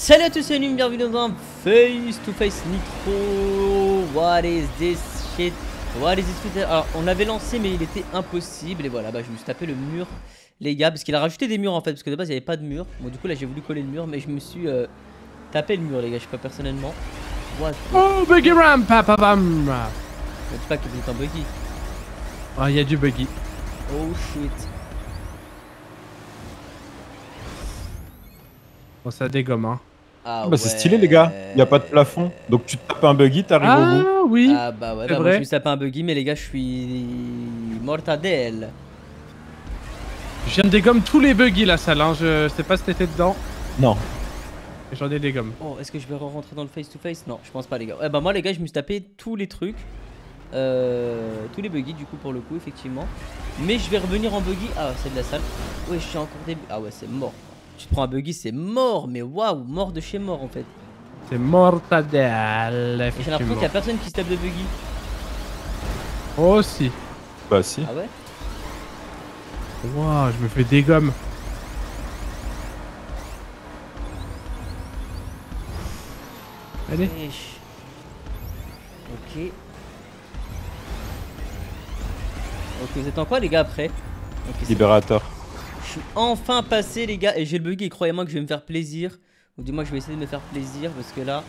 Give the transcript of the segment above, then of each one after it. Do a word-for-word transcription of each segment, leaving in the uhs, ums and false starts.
Salut à tous, c'est Num, bienvenue dans un Face to Face Nitro. What is this shit? What is this shit? Alors, on l'avait lancé, mais il était impossible. Et voilà, bah, je me suis tapé le mur, les gars, parce qu'il a rajouté des murs en fait. Parce que de base, il n'y avait pas de mur. Bon, du coup, là, j'ai voulu coller le mur, mais je me suis euh, tapé le mur, les gars. Je sais pas personnellement. What? Oh, buggy ram, papa bam. Je dis pas que vous êtes en buggy. Ah, il y a du buggy. Oh shit. Bon, ça dégomme, hein. Ah, bah ouais. c'est stylé les gars, il n'y a pas de plafond. Donc tu tapes un buggy, t'arrives ah, au bout. Ah oui. Ah bah ouais, c'est bah, moi vrai. je me suis tapé un buggy, mais les gars, je suis mortadelle. Je viens de dégommer tous les buggy la salle, hein. Je sais pas si t'étais dedans. Non. J'en ai dégomme. Oh, est-ce que je vais re-rentrer dans le face to face? Non, je pense pas, les gars. Eh bah, moi, les gars, je me suis tapé tous les trucs. Euh, tous les buggy, du coup, pour le coup, effectivement. Mais je vais revenir en buggy. Ah, c'est de la salle. Ouais, je suis encore des. Ah, ouais, c'est mort. Tu te prends un buggy, c'est mort. Mais waouh, mort de chez mort, en fait. C'est mortadelle. Et j'ai l'impression qu'il y a personne qui se tape de buggy. Oh, si. Bah si. Ah ouais? Waouh, je me fais dégomme. Allez. Wesh. Ok. Ok, vous êtes en quoi, les gars, après? Okay, Libérateur. je suis enfin passé, les gars, et j'ai le buggy. Et croyez-moi que je vais me faire plaisir. Ou du moins, je vais essayer de me faire plaisir parce que là.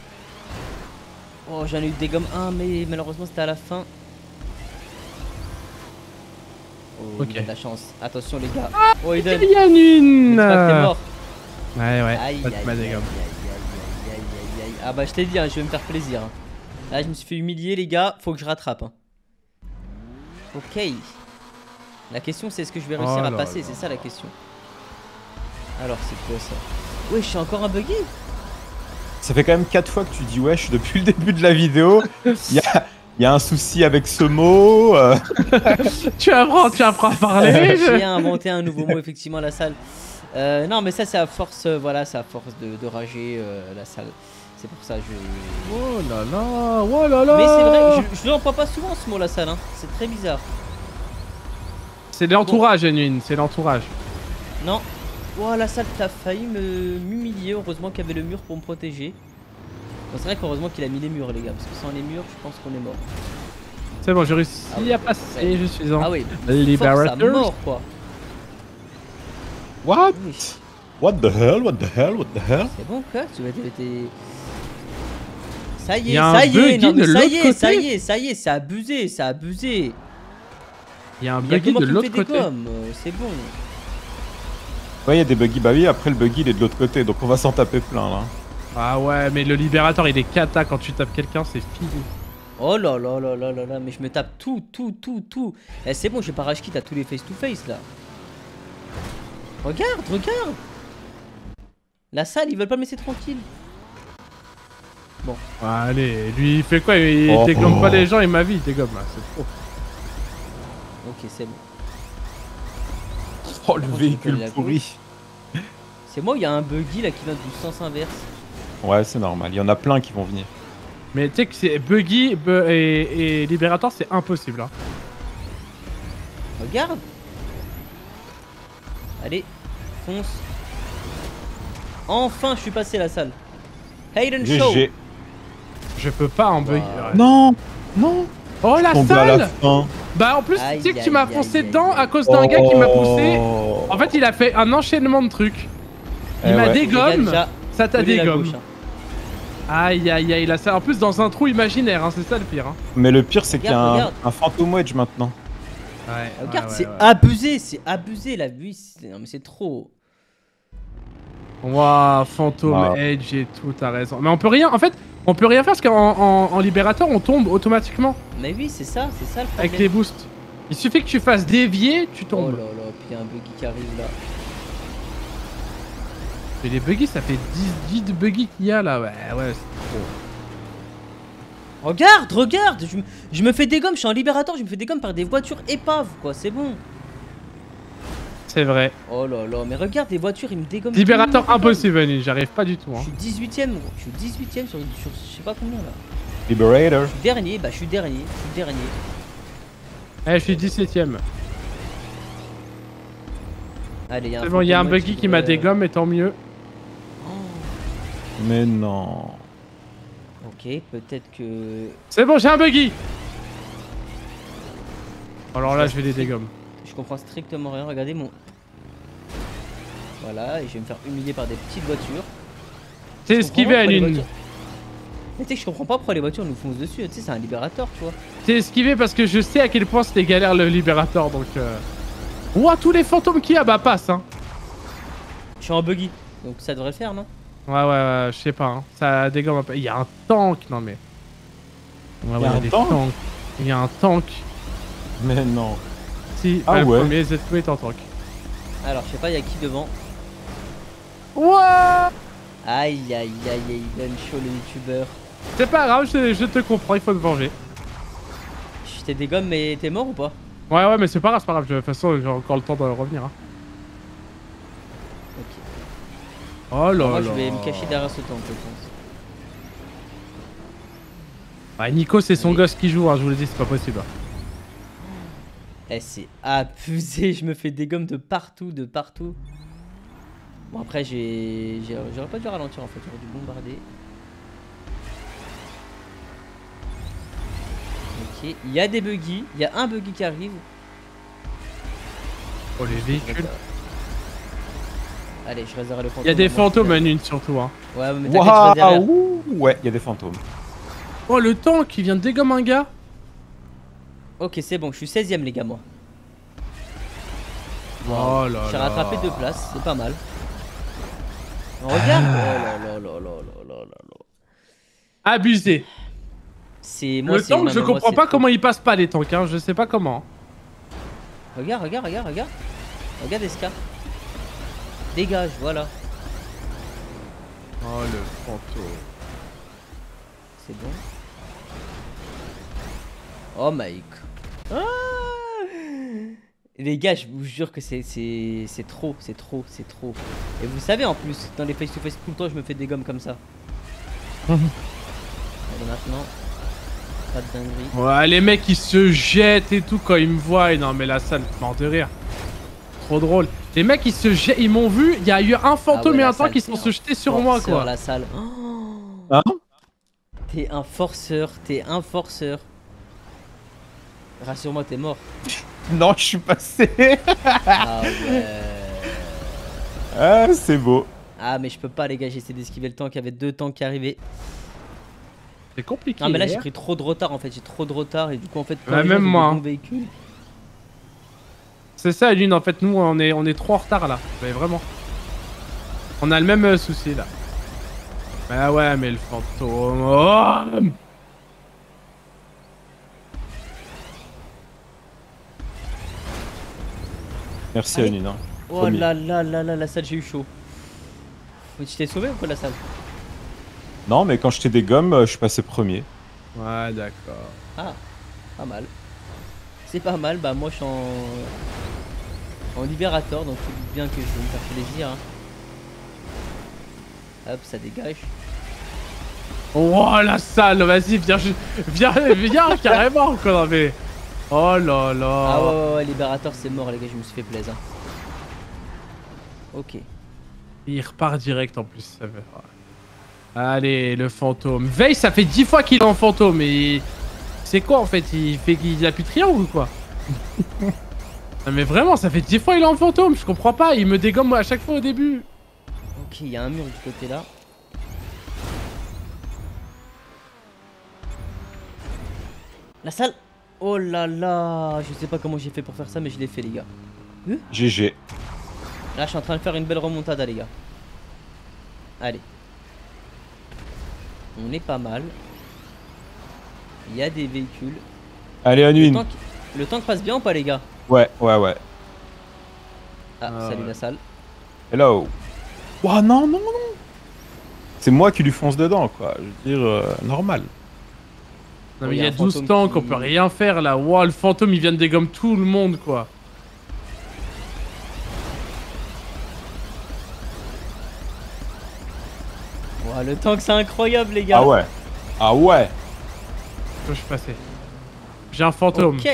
Oh, j'en ai eu des gommes un, mais malheureusement, c'était à la fin. Oh, Ok. il a de la chance. Attention, les gars. Ah, Oh, il donne. Il y en a une. J'espère que t'es mort. Ouais, ouais. Aïe, Pas de aïe, ma aïe, aïe, dégomme. aïe, aïe, aïe, aïe, aïe. Ah bah, je t'ai dit, hein, je vais me faire plaisir. hein. Là, je me suis fait humilier, les gars. Faut que je rattrape. hein. Ok. La question, c'est est-ce que je vais réussir Oh à là passer? là. C'est ça la question. Alors, c'est quoi ça? Ouais, je suis encore un buggy. Ça fait quand même quatre fois que tu dis wesh depuis le début de la vidéo. Il y a, y a un souci avec ce mot. euh. Tu apprends, tu apprends à parler. J'ai inventé un nouveau mot, effectivement, à la salle. Euh, non, mais ça, c'est à force, euh, voilà, c'est à force de, de rager euh, la salle. C'est pour ça, je. Oh là là, oh là là. Mais c'est vrai, je, je l'emploie pas souvent ce mot, la salle. Hein. C'est très bizarre. C'est l'entourage, Genuine, c'est l'entourage. Non. Oh, la salle, t'as failli me m'humilier. Heureusement qu'il y avait le mur pour me protéger. Bon, c'est vrai qu'heureusement qu'il a mis les murs, les gars, parce que sans les murs, je pense qu'on est mort. C'est bon, j'ai réussi Ah oui, à passer, ouais. je suis en Ah oui, Libérateur. force à mort, quoi. What? Oui. What the hell? What the hell? What the hell? C'est bon, quoi. Tu vas t'es. Ça y Il est, y a un ça y est, buggy non mais de ça y l'autre est, ça côté. y est, ça y est, c'est abusé, c'est abusé. Il y a un Il y a que buggy moi de qui me l'autre fais des côté. gommes, euh, c'est bon. Ouais, il y a des buggy. Bah oui, après le buggy il est de l'autre côté. Donc on va s'en taper plein là. Ah ouais, mais le libérateur il est cata quand tu tapes quelqu'un, c'est fini. Oh là là là là là là, mais je me tape tout, tout, tout, tout. Eh, c'est bon, j'ai pas rage quitte à tous les face to face là. Regarde, regarde. La salle, ils veulent pas me laisser tranquille. Bon. Allez, lui il fait quoi? Il Oh. dégomme pas les gens et ma vie il dégomme là, c'est trop. Ok, c'est bon. Oh le Comment tu véhicule connais la pourri. C'est moi, il y a un buggy là qui vient du sens inverse. Ouais, c'est normal. Il y en a plein qui vont venir. Mais tu sais que c'est buggy bu- et, et libérateur c'est impossible. Hein. Regarde. Allez, fonce. Enfin, je suis passé la salle. Hayden Show. G G. Je peux pas en buggy. Wow. Ouais. Non, non. Oh la Tombé à la salle. fin. Bah en plus tu Aïe, sais que tu m'as aïe, foncé aïe, dedans aïe. à cause d'un gars qui m'a poussé. Oh. En fait il a fait un enchaînement de trucs. Il Eh m'a ouais. dégomme, Déjà, ça t'a collez la dégomme. gauche, hein. Aïe aïe aïe, là ça en plus dans un trou imaginaire, hein, c'est ça le pire. Hein. Mais le pire c'est qu'il y a Regarde, un, regarde. un Phantom Wedge maintenant. Ouais, Regarde, ouais, c'est ouais, ouais. abusé, c'est abusé la vue. c'est- Non mais c'est trop. Waouh, Phantom Wow. Edge et tout, t'as raison. Mais on peut rien, en fait, on peut rien faire parce qu'en en, en libérateur on tombe automatiquement Mais oui, c'est ça, c'est ça le problème. avec les boosts. Il suffit que tu fasses dévier, tu Oh tombes. là là, puis il y a un buggy qui arrive là. Mais les buggy, ça fait dix, dix de buggy qu'il y a là, ouais, ouais, c'est trop. Regarde, regarde, je, me- je me fais des gommes, je suis en libérateur, je me fais des gommes par des voitures épaves, quoi, c'est bon. C'est vrai. Oh là là, mais regarde, les voitures, ils me dégomment. Libérateur tout le monde. impossible, Annie, j'arrive pas du tout. Je Hein. suis dix-huitième, gros. Je suis dix-huitième sur, sur je sais pas combien là. Liberator. Je suis dernier, bah je suis dernier, je suis dernier. Eh, je suis dix-septième. Allez, il y a un C'est bon, il y a un Phantom Wedge buggy qui m'a devrait, euh, dégomme et tant mieux. Oh. Mais non. Ok, peut-être que... C'est bon, j'ai un buggy. Alors là, je vais les dégommer. Je comprends strictement rien. Regardez mon... Voilà, et je vais me faire humilier par des petites voitures. C'est Je esquivé comprends à pas pourquoi les l'une. voitures- Mais tu sais que je comprends pas pourquoi les voitures nous foncent dessus. Tu sais, c'est un libérateur, tu vois. C'est esquivé parce que je sais à quel point c'était galère le libérateur, donc... Euh... Ouah, tous les fantômes qu'il y a, bah passe, hein. Je suis en buggy, donc ça devrait le faire, non? Ouais, ouais, ouais, je sais pas, hein. Ça dégomme un peu. Il y a un tank, non mais... Ouais, Il y ouais, a un des tank tanks. Il y a un tank. Mais non. Si, Ah bah, le ouais. premier Z Q est en tank. Alors, je sais pas, il y a qui devant? Ouah. Aïe, aïe, aïe, aïe, il donne chaud le youtubeur. C'est pas grave, je, je te comprends, il faut te venger. Je t'ai dégomme, mais t'es mort ou pas? Ouais, ouais, mais c'est pas grave, c'est pas grave. De toute façon, j'ai encore le temps de revenir. Hein. Ok. Oh là Moi, là. je vais me cacher derrière ce tank, je pense. Bah, Nico, c'est son Allez. gosse qui joue, hein, je vous le dis, c'est pas possible. Eh, c'est abusé, je me fais dégomme de partout, de partout. Bon, après, j'ai... j'ai- j'aurais pas dû ralentir en fait, j'aurais dû bombarder. Ok, il y a des buggy, il y a un buggy qui arrive. Oh, les véhicules. Allez, je réserve le fantôme. Il y a des moi, je fantômes à suis une surtout. Hein. derrière. Ouais, mais t'inquiète, je reste derrière. Waouh. Ouais, il y a des fantômes. Oh, le tank qui vient de dégommer un gars. Ok, c'est bon, je suis seizième les gars, moi. Oh là J'ai là. rattrapé deux places, c'est pas mal. Regarde. Oh là là là là là là là là. Abusé. C'est moi. Le c'est- tank, non, je mais moi, comprends c'est pas trop. comment ils passent pas les tanks, hein. Je sais pas comment. Regarde, regarde, regarde, regarde. Regarde Esca. Dégage, voilà. Oh, le fantôme. C'est bon. Oh my god. Ah les gars, je vous jure que c'est c'est c'est trop, c'est trop, c'est trop. Et vous savez en plus, dans les face to face tout le temps, je me fais des gommes comme ça. Allez maintenant. Pas de dinguerie. Ouais, les mecs ils se jettent et tout quand ils me voient. Et non, mais la salle, mort de rire. Trop drôle. Les mecs ils se jettent, ils m'ont vu. Il y a eu un fantôme Ah ouais, et la un tank salle, qui sont c'est se un jeter sur moi, forceur, quoi. la salle. Oh, Hein? t'es un forceur, t'es un forceur. Rassure-moi, t'es mort. Non, je suis passé. Ah ouais. Ah, c'est beau. Ah mais je peux pas les gars, j'ai essayé d'esquiver le tank, il y avait deux tanks qui arrivaient. C'est compliqué. Non mais là hein. j'ai pris trop de retard en fait, j'ai trop de retard et du coup en fait quand Ouais, les gens même ont des moi, bons hein. véhicules. C'est ça, Lune, en fait, nous, on est, on est trop en retard, là. Mais vraiment. On a le même euh, souci, là. Bah ouais, mais le fantôme... Oh Merci, Allez. Anine. Hein. Oh Premier. là là là là la salle j'ai eu chaud. Mais tu t'es sauvé ou quoi la salle? Non, mais quand je t'ai des gommes, euh, je suis passé premier. Ouais, d'accord. Ah, pas mal. C'est pas mal, bah moi je suis en... en libérateur donc tu dis bien que je vais me faire plaisir. Hein. Hop, ça dégage. Oh, la salle, vas-y, viens, je- viens, viens, carrément, quoi, non, mais... Oh là là. Ah ouais, ouais, ouais, libérateur c'est mort les gars, je me suis fait plaisir. Ok. Il repart direct, en plus, ça veut... Allez, le fantôme. Veille, ça fait dix fois qu'il est en fantôme, et... C'est quoi, en fait? Il fait qu'il a plus de triangle, ou quoi? Non, mais vraiment, ça fait dix fois qu'il est en fantôme, je comprends pas, il me dégomme moi, à chaque fois au début. Ok, il y a un mur du côté là. La salle. Oh là là, je sais pas comment j'ai fait pour faire ça mais je l'ai fait les gars. G G. Là je suis en train de faire une belle remontada les gars. Allez. On est pas mal. Il y a des véhicules. Allez, Le Anine. tank, le tank passe bien ou pas les gars? Ouais, ouais, ouais. Ah, Ah salut ouais. la salle. Hello. Oh non, non, non. C'est moi qui lui fonce dedans, quoi. Je veux dire, euh, normal. Non, Oh, mais y il a y a un douze fantôme tanks, qui- on peut rien faire là. Wow, le fantôme il vient de dégommer tout le monde, quoi. Ouah, le tank c'est incroyable les gars. Ah ouais. Ah ouais. Je suis passé. J'ai un fantôme. Ok.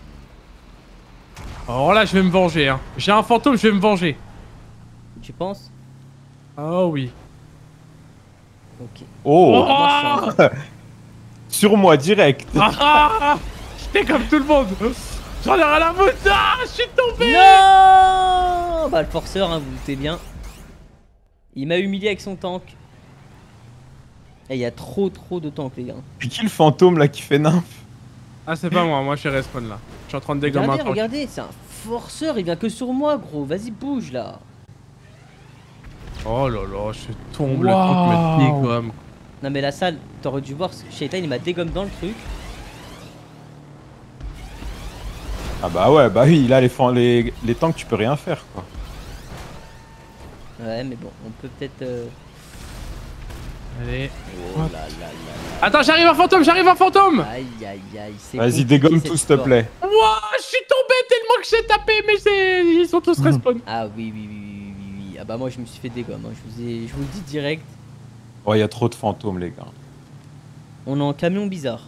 Alors là, je vais me venger, hein. J'ai un fantôme, je vais me venger. Tu penses? Oh oui. Ok. Oh, Oh Ah, moi, je suis en- sur moi direct. Ah, j'étais comme tout le monde. J'en ai rien à foutre. Ah, je suis tombé. Non. Bah le forceur, hein, vous vous doutez bien. Il m'a humilié avec son tank. Et il y a trop trop de tanks les gars. C'est qui le fantôme là qui fait nymphe? Ah, c'est pas moi, moi je suis respawn là. Je suis en train de dégommer un Regardez, tank. regardez, c'est un forceur, il vient que sur moi gros. Vas-y bouge là. Oh là là, je tombe, Wow. le tank me dégomme. Non mais la salle, t'aurais dû voir, Shaitan il m'a dégomme dans le truc. Ah bah ouais, bah oui, là les, fan- les, les tanks tu peux rien faire quoi. Ouais mais bon, on peut peut-être... Euh... Allez. Oh là là là là. Attends, j'arrive un fantôme, j'arrive un fantôme. Aïe aïe aïe, c'est Vas-y, compliqué, dégomme cette tout s'il te histoire. plaît. Wouah, je suis tombé tellement que j'ai tapé, mais c'est... ils sont tous respawn. Ah oui oui oui oui oui oui. Ah bah moi je me suis fait dégomme, hein. je, vous ai... je vous le dis direct. Oh, il y a trop de fantômes les gars. On est en camion bizarre.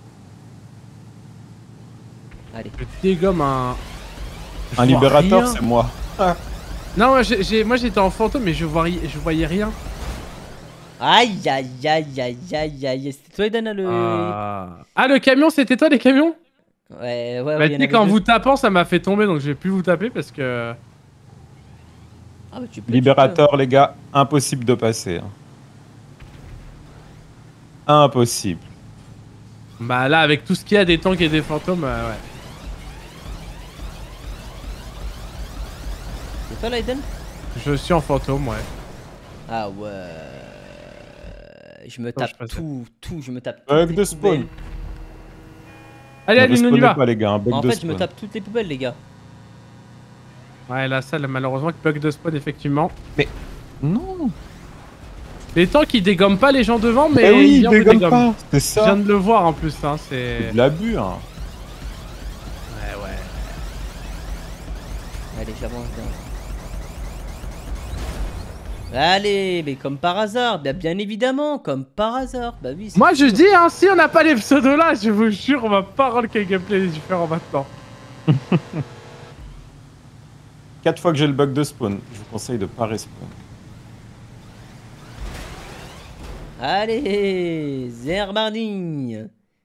Allez. Je dégomme un... Je Un vois libérateur, rien. c'est moi. Non, moi j'ai- j'ai- moi, j'étais en fantôme, mais je, vois... ri- je voyais rien. Aïe aïe aïe aïe aïe aïe. C'était toi Eden le... Ah. Ah, le camion, c'était toi les camions? Ouais ouais Bah, ouais. tu il y en sais, avait quand deux. vous tapant, ça m'a fait tomber, donc je vais plus vous taper parce que... Ah bah tu peux. Libérateur les gars, impossible de passer. hein. Impossible. Bah là, avec tout ce qu'il y a des tanks et des fantômes, euh, ouais. C'est toi là Eden? Je suis en fantôme, ouais. Ah ouais. Je me je tape passe. tout, tout, je me tape toutes Bug les de spawn. poubelles. Allez, Ne allez, on y respawnez va. pas les gars, un bug En de fait, je me spawn. tape toutes les poubelles, les gars. Ouais, la salle, malheureusement, bug de spawn, effectivement. Non. Les tanks, ils dégomment pas les gens devant, mais Mais oui, ils il viennent vous dégomme dégommer. pas. C'est Je viens ça. de le voir en plus, hein, C'est c'est... de l'abus hein. Ouais, ouais. Allez, j'avance bien. Allez, mais comme par hasard, bien, bien évidemment, comme par hasard. Bah oui. c'est Moi, je sûr. dis, hein, si on n'a pas les pseudos là, je vous jure, on va pas rendre quel gameplay est différent maintenant. Quatre fois que j'ai le bug de spawn, je vous conseille de pas respawn. Allez, Zerbarding.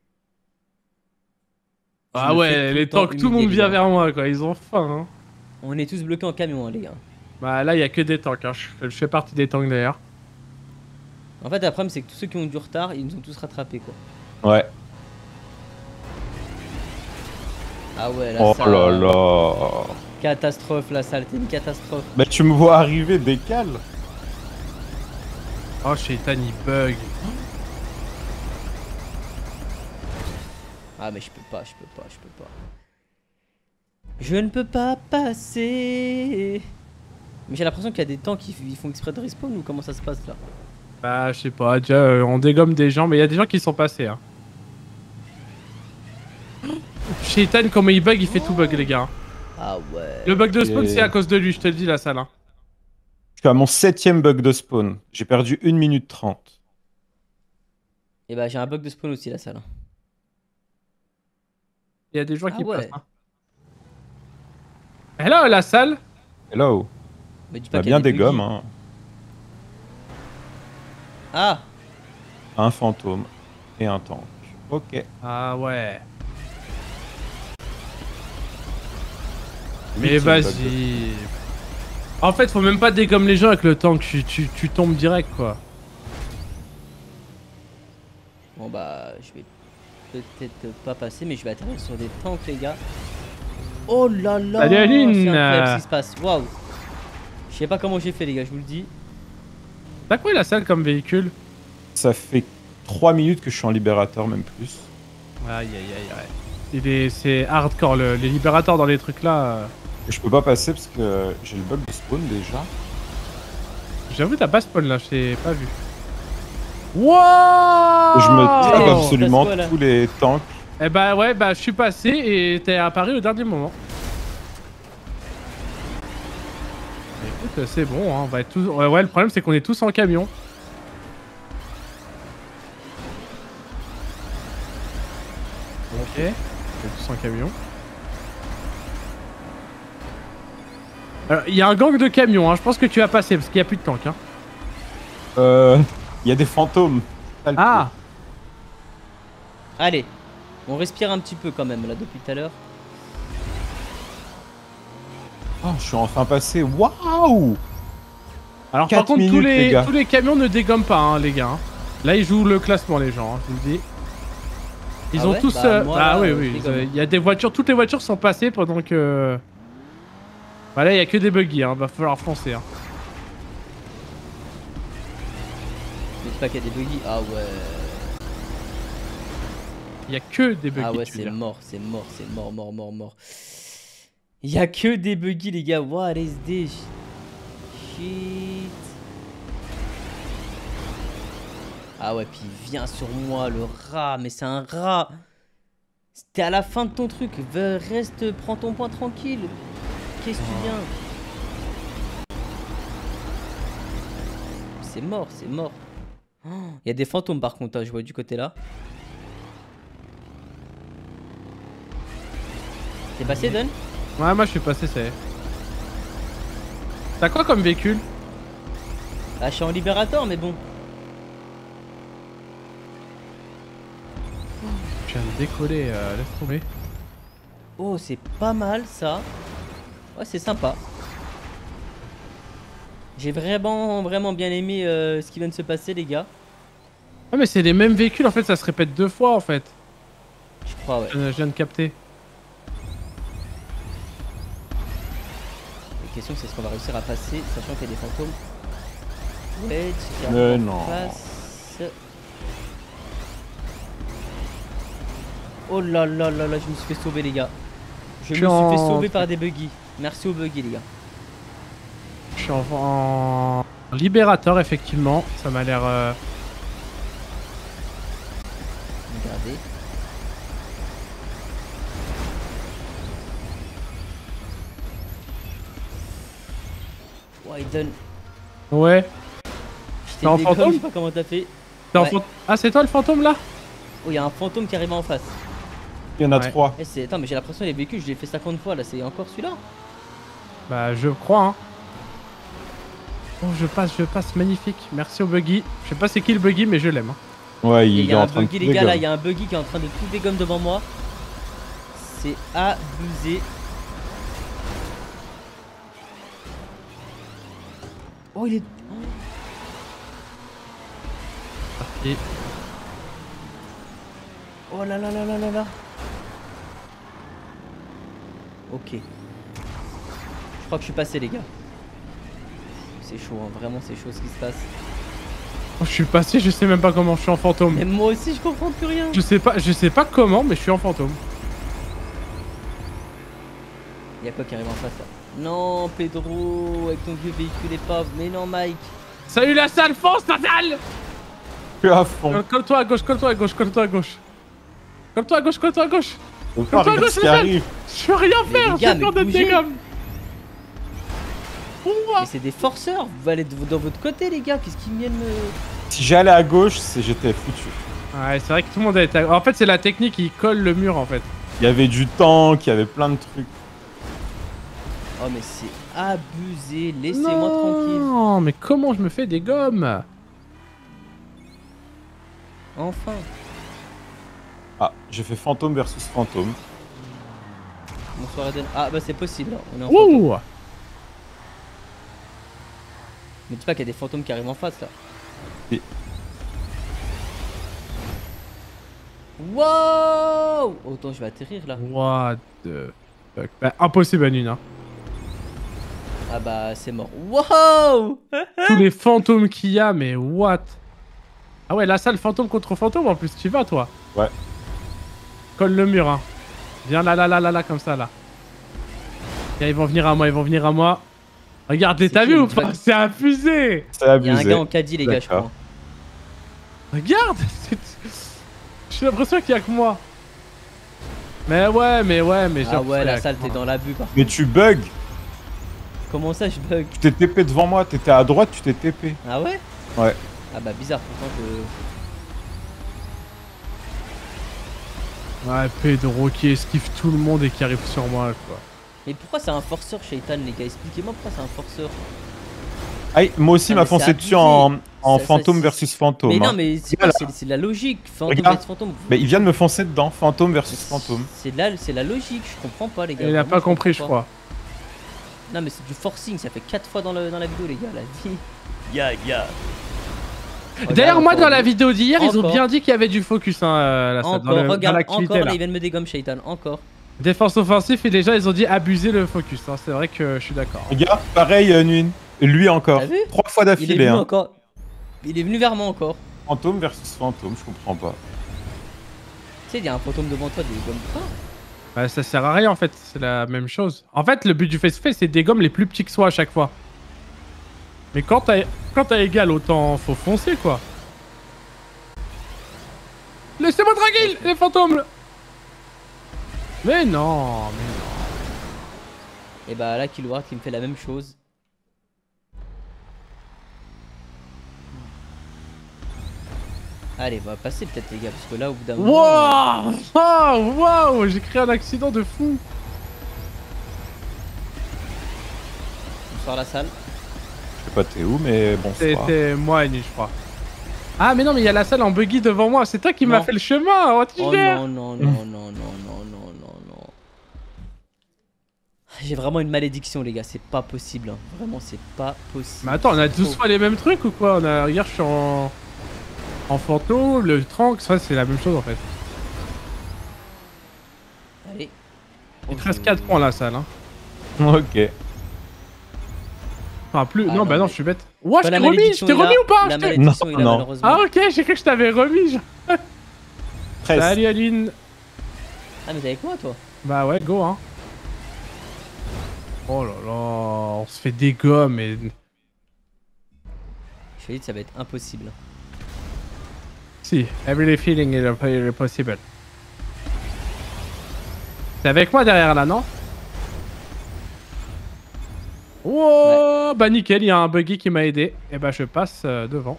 Ah Je me fais ouais, tout les le temps tanks, tout le monde humilier, vient les gars. vers moi, quoi. Ils ont faim, hein. On est tous bloqués en camion, hein, les gars. Bah là, il y a que des tanks, hein. Je, fais- je fais partie des tanks d'ailleurs. En fait, le problème, c'est que tous ceux qui ont du retard, ils nous ont tous rattrapés, quoi. Ouais. Ah ouais, là, Oh ça... là là. Catastrophe, la salle, c'était une catastrophe. Bah tu me vois arriver, décale. Oh, Shaitan, il bug. Ah mais je peux pas, je peux pas, je peux pas. Je ne peux pas passer. Mais j'ai l'impression qu'il y a des temps qui ils font exprès de respawn ou comment ça se passe là? Bah, je sais pas, déjà, euh, on dégomme des gens, mais il y a des gens qui sont passés, hein. Shaitan, comment il bug, il fait tout bug, les gars. Ah ouais. Le bug de spawn, Et- c'est à cause de lui, je te le dis, la salle, hein. Je suis à mon septième bug de spawn. J'ai perdu une minute trente. Et bah j'ai un bug de spawn aussi la salle. Il y a des gens Ah qui ouais. passent, hein. Hello, la salle. Hello. Mais dis On pas a qu'il y a bien des buggy. gommes, hein. Ah. Un fantôme et un tank. Ok. Ah ouais. Mais Huitième bug de- vas-y. En fait, faut même pas dégommer les gens avec le tank, tu, tu, tu tombes direct, quoi. Bon bah je vais peut-être pas passer mais je vais atterrir sur des tanks les gars. Oh là là. Salut, Aline. C'est incroyable ce qui se passe. Waouh. Je sais pas comment j'ai fait les gars, je vous le dis. T'as quoi la salle comme véhicule? Ça fait trois minutes que je suis en libérateur, même plus. Aïe aïe aïe aïe. Il est, c'est hardcore, le- les libérateurs dans les trucs là. euh. Et je peux pas passer parce que j'ai le bug de spawn déjà. J'avoue, t'as pas spawn là, je t'ai pas vu. Wouah! Je me tape Oh, absolument passe-moi, là. tous les tanks. Eh bah ouais, bah je suis passé et t'es apparu au dernier moment. Écoute, c'est bon, hein, on va être tous... Ouais, ouais, le problème c'est qu'on est tous en camion. Ok, on est tous en camion. Alors, il y a un gang de camions, hein. Je pense que tu vas passer parce qu'il n'y a plus de tank. Hein. Euh... Il y a des fantômes. Ça, le Ah. Allez, on respire un petit peu quand même là depuis tout à l'heure. pire. Oh, je suis enfin passé. Waouh. Alors par quatre contre, tous, minutes, les, les gars. tous les camions ne dégomment pas, hein, les gars. hein. Là, ils jouent le classement, les gens, hein, je vous le dis. Ils Ah ont ouais tous... Bah, euh, moi, ah là, oui, euh, oui, je ils, dégomme. euh, il y a des voitures, toutes les voitures sont passées pendant que... Voilà, il y a que des buggy, hein, va falloir foncer. Hein. Je dis pas qu'il y a des buggy. Ah ouais. Il y a que des buggy, Ah ouais, tu veux c'est dire. mort, c'est mort, c'est mort, mort, mort, mort. Il y a que des buggy, les gars. What is this shit? Ah ouais, puis il vient sur moi, le rat. Mais c'est un rat. C'était à la fin de ton truc. Va- Reste, prends ton point tranquille. Qu'est-ce que tu viens? C'est mort, c'est mort. Oh, il y a des fantômes par contre, hein, je vois du côté là. T'es passé, Don? Ouais, moi je suis passé, ça y est. T'as quoi comme véhicule? Ah, je suis en libérateur, mais bon. Je viens de décoller, euh, laisse tomber. Oh, c'est pas mal ça. Ouais, c'est sympa. J'ai vraiment, vraiment bien aimé euh, ce qui vient de se passer, les gars. Ah mais c'est les mêmes véhicules, en fait, ça se répète deux fois, en fait. Je crois, ouais. Euh, je viens de capter. La question, c'est est-ce qu'on va réussir à passer, sachant qu'il y a des fantômes. Ouais, tu Mais arrives en non. face. Oh là là là là, je me suis fait sauver, les gars. Je me Je suis suis fait en- sauver par des buggy. Merci aux buggy, les gars. Je suis en, en... libérateur, effectivement. Ça m'a l'air... Euh... Regardez. Ouais, il donne. Ouais. Je T'es en dégomme, fantôme je sais pas comment t'as fait. T'es en Ouais. fant- Ah, c'est toi le fantôme, là? Oh, il y a un fantôme qui arrive en face. Il y en a Ouais. trois. Eh, c'est... Attends, mais j'ai l'impression que les véhicules, je l'ai fait cinquante fois là, c'est encore celui-là. Bah, je crois, hein. Oh, je passe, je passe, magnifique. Merci au buggy. Je sais pas c'est qui le buggy, mais je l'aime. hein. Ouais, Et il, il y est a en un train de buggy, tout les gars, là, dégomme. il y a un buggy qui est en train de tout dégommer devant moi. C'est abusé. Oh, il est. Et... Oh là là là là là là. Ok. Je crois que je suis passé, les gars. C'est chaud, hein. Vraiment, c'est chaud ce qui se passe. Oh, je suis passé, je sais même pas comment je suis en fantôme. Mais moi aussi, je comprends plus rien. Je sais pas, je sais pas comment, mais je suis en fantôme. Il y a quoi qui arrive en face là? Non, Pedro, avec ton vieux véhicule épave. Mais non, Mike. Salut la salle, fonce la salle! Je suis à fond. Colle- Colle-toi à gauche, colle-toi à gauche, colle-toi à gauche. Colle-toi à gauche, colle-toi à gauche. Faut pas Toi, regarder gauche, ce qui Michel. arrive. Je peux rien Mais faire, les gars, j'ai peur mais d'être bougez. dégomme. Mais c'est des forceurs. Vous allez de- dans votre côté, les gars. Qu'est-ce qu'ils viennent me. Si j'allais à gauche, c'est j'étais foutu. Ouais, c'est vrai que tout le monde a été... En fait, c'est la technique, il colle le mur, en fait. Il y avait du tank, il y avait plein de trucs. Oh, mais c'est abusé. Laissez-moi tranquille. Non, mais comment je me fais des gommes? Enfin. Ah, j'ai fait fantôme versus fantôme. Bonsoir, Eden. Ah, bah, c'est possible. là. On est en fantôme. Ouh. Mais dis pas qu'il y a des fantômes qui arrivent en face là. Et- Wow! Oh, attends, je vais atterrir là. What the fuck. Bah, impossible à une, hein. Ah bah, c'est mort. Wow! Tous les fantômes qu'il y a, mais what? Ah ouais, la salle fantôme contre fantôme en plus, tu y vas toi? Ouais. Colle le mur, hein. Viens là, là, là, là, là, comme ça, là. Tiens, ils vont venir à moi, ils vont venir à moi. Regarde-les, C'est t'as qui, vu une ou pas? vague C'est abusé! C'est Il y a un abusé. gars en caddie, les gars, je D'accord. crois. Regarde! c'est- J'ai l'impression qu'il y a que moi. Mais ouais, mais ouais, mais j'ai Ah l'impression ouais, qu'il y la a salle, que t'es moi. dans l'abus par Mais tu bugs. Comment ça, je bug? Tu t'es T P devant moi, t'étais à droite, tu t'es T P. Ah ouais? Ouais. Ah bah, bizarre, pourtant que. Ouais, Pedro qui esquive tout le monde et qui arrive sur moi, quoi. Mais pourquoi c'est un forceur, Shaitan, les gars? Expliquez-moi pourquoi c'est un forceur. Ah, moi aussi Ah, m'a mais foncé c'est dessus abusé. en, en Ça- ça, fantôme c'est- versus fantôme. Mais hein. non, mais c'est Regarde quoi, c'est c'est de la logique. Fantôme Regarde. versus fantôme. Mais il vient de me foncer dedans, fantôme versus fantôme. C'est de la, c'est la logique, je comprends pas les gars. Il a vraiment, pas compris, je comprends pas. crois. Non mais c'est du forcing, ça fait quatre fois dans, le, dans la vidéo les gars, la vie. Ya ya. D'ailleurs, moi, dans la vidéo d'hier, ils ont Encore. bien dit qu'il y avait du focus, hein, euh, là, ça, dans, Encore, le- dans regarde, l'activité, encore, là. là, ils viennent me dégommer Shaitan, encore. Défense offensive, et déjà, ils ont dit abuser le focus, hein. C'est vrai que je suis d'accord. Regarde, pareil, euh, Nuin. Lui encore. T'as vu Trois fois Il est d'affilée. venu Hein. encore. Il est venu vers moi encore. Fantôme versus fantôme, je comprends pas. Tu sais, il y a un fantôme devant toi, dégomme pas. Bah, ça sert à rien, en fait, c'est la même chose. En fait, le but du face-to-face, c'est dégommer les plus petits que soi à chaque fois. Mais quand t'as quand t'as égal, autant faut foncer, quoi. Laissez-moi tranquille, les fantômes là. Mais non, mais non. Et bah là, Killward qui me fait la même chose. Allez, on va passer peut-être les gars, parce que là, au bout d'un moment... Waouh, waouh, waouh, j'ai créé un accident de fou. Bonsoir la salle. Je sais pas t'es où, mais bonsoir. C'était moi et nuit, je crois. Ah, mais non, mais il y a la salle en buggy devant moi. C'est toi qui m'as Non. fait le chemin. Oh, tu Oh gères. non, non, non, non, non, non, non, non, non. J'ai vraiment une malédiction les gars, c'est pas possible. Hein. Vraiment, c'est pas possible. Mais attends, on a C'est douze faux. fois les mêmes trucs ou quoi? On a... Regarde, je suis en... En fantôme, le trank, ça c'est la même chose en fait. Allez. Il te reste quatre points la salle. Hein. Ok. Enfin, plus. Ah, non, non, bah non, mais- je suis bête. Ouah, je Bah, la t'ai remis, je malédiction t'ai est là. remis ou pas? La Je t'ai- malédiction Non, est là, non. malheureusement. Ah, ok, j'ai cru que je t'avais remis. je- Presque. Salut Aline. Ah, mais t'es avec moi toi? Bah ouais, go hein. Oh là là, on se fait des gommes et. Je te dis que ça va être impossible. Si, every feeling is possible. T'es avec moi derrière là, non? Wow, bah nickel, il y a un buggy qui m'a aidé. Et bah je passe euh, devant.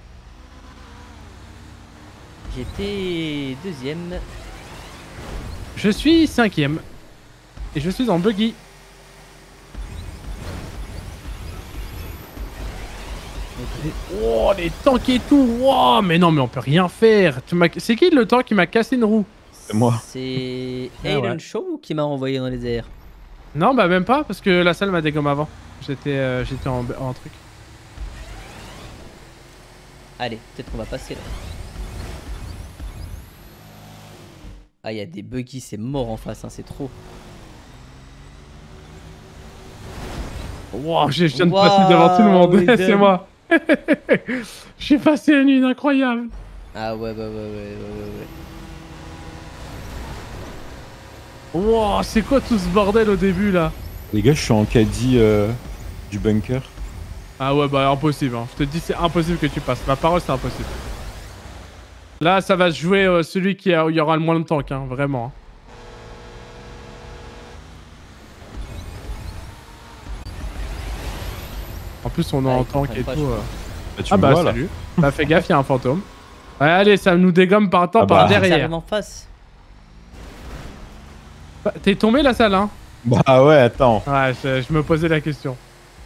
J'étais deuxième. Je suis cinquième. Et je suis en buggy. Oh, les tanks et tout. Wow, mais non, mais on peut rien faire. Tu m'as- C'est qui le tank qui m'a cassé une roue? C'est moi. C'est Ah Aiden ouais. Shaw qui m'a renvoyé dans les airs. Non, bah même pas, parce que la salle m'a dégommé avant. J'étais euh, j'étais en, en truc. Allez, peut-être qu'on va passer là. Ah, il y a des buggy, c'est mort en face, hein, c'est trop. Wow, je je viens de Wow, passer devant tout le monde. Wilden. C'est moi. J'ai passé une nuit incroyable. Ah ouais, ouais, ouais, ouais, ouais, ouais. Wow, c'est quoi tout ce bordel au début là? Les gars, je suis en caddie euh, du bunker. Ah ouais, bah impossible. Hein. Je te dis, c'est impossible que tu passes. Ma parole, c'est impossible. Là, ça va se jouer euh, celui qui a, où il y aura le moins de tank, hein, vraiment. Hein. En plus, on est Ah, en ils tank comprennent et pas, tout. je euh. Bah, tu Ah me bah vois, là. salut. Bah fais gaffe, il y a un fantôme. Ouais, allez, ça nous dégomme par temps, Ah par bah. Ça derrière. arrive en face. Bah, T'es tombé la salle, hein? Bah ouais, attends. Ouais, je, je me posais la question.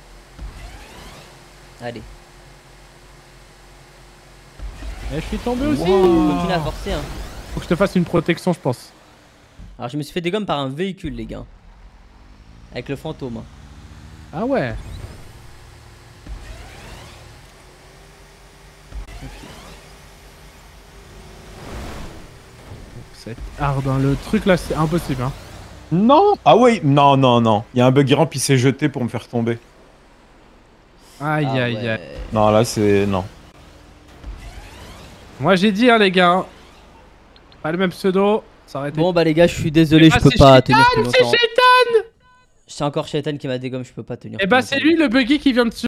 Allez, Et je suis tombé aussi. on continue à forcer. Hein. Faut que je te fasse une protection, je pense. Alors, je me suis fait dégommer par un véhicule, les gars. Avec le fantôme. hein. Ah ouais. C'est hard, hein. Le truc là, c'est impossible. Hein. Non. Ah ouais, non, non, non. Il y a un buggy ramp, il s'est jeté pour me faire tomber. Aïe, Ah aïe, ouais. aïe. Non, là, c'est... Non. Moi j'ai dit, hein, les gars. hein. Pas le même pseudo. Ça aurait été. Bon, bah, les gars, je suis désolé, Ah, je peux c'est pas Shaitan, tenir plus c'est longtemps. Shaitan. C'est encore Shaitan qui m'a dégommé, je peux pas tenir. Et plus bah, longtemps. c'est lui le buggy qui vient de se